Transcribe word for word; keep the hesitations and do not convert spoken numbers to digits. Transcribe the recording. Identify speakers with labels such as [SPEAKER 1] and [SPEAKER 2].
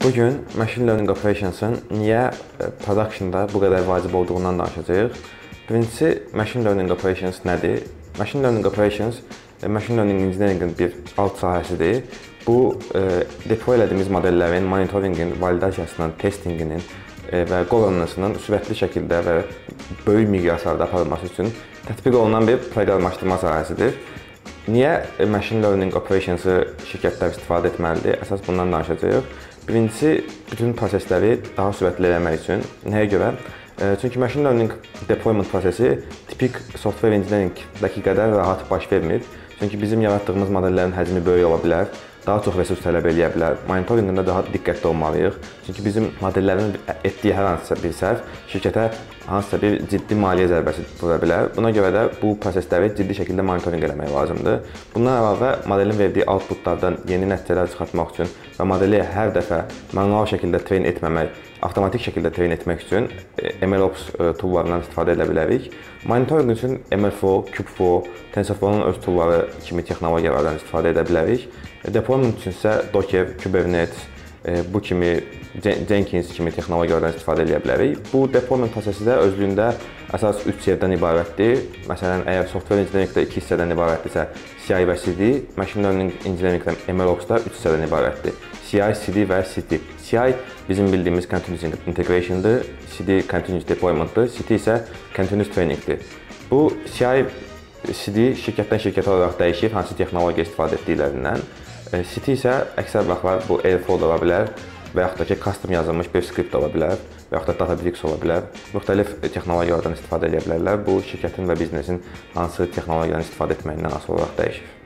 [SPEAKER 1] Bugün Machine Learning Operations'ın niyə production'da bu qədər vacib olduğundan danışacağıq. Birincisi, Machine Learning Operations nədir? Machine Learning Operations, Machine Learning Engineering'in bir alt sahəsidir. Bu, deploy elədiyimiz modellərin monitoringin, validasiyasının, testinginin və governance'ının sürətli şəkildə və böyük miqyaslarda aparılması üçün tətbiq olunan bir proqramlaşdırma sahəsidir. Niyə Machine Learning Operations'ı şirkətlər istifadə etməlidir? Əsas bundan danışacağıq. Birincisi, bütün prosesləri daha sürətli eləmək üçün. Nəyə görə? Çünki Machine Learning deployment prosesi tipik software engineeringdəki qədər rahat baş vermir. Çünki bizim yaratdığımız modellərin həcmi böyük ola bilər, daha çox resurs tələb eləyə bilər. Monitoringində daha diqqətli olmalıyıq. Çünki bizim modellərin etdiyi hər hansısa bir səhv şirkətə hansısa bir ciddi maliyyə zərbəsi vura bilər. Buna görə də bu prosesləri ciddi şəkildə monitoring eləmək lazımdır. Bundan əlavə, modelin verdiyi outputlardan yeni nəticələr çıxartmaq üçün və modeli hər dəfə manual şəkildə train etməmək, avtomatik şəkildə train etmək üçün MLOps toollarından istifadə edə bilərik. Monitoring üçün M L four, Kubeflow, TensorFlow'un öz toolları kimi texnologiyalardan istifadə edə bilərik. Deployment üçün isə Docker, Kubernetes, bu kimi Jenkins kimi texnologiyalardan istifadə edə bilərik. Bu deployment prosesi də özlüyündə əsas üç yerdən ibarətdir. Məsələn, əgər software engineeringdə iki hissədən ibarətdirsə, C I və C D, Machine Learning Engineeringdə MLOps'da üç hissədən ibarətdir. C I, C D və C T. C I bizim bildiyimiz Continuous Integration'dır, C D Continuous Deployment'dır, C T isə Continuous Training'dir. Bu C I, C D şirkətdən şirkətə olaraq dəyişir, hansı texnologiya istifadə etdiklərindən. C T isə əksər vaxtlar bu Airflow ola bilər və yaxud da ki, custom yazılmış bir skript ola bilər və yaxud da Databricks ola bilər. Müxtəlif texnologiyalardan istifadə edə bilərlər. Bu, şirkətin və biznesin hansı texnologiyadan istifadə etməyindən asılı olaraq dəyişir.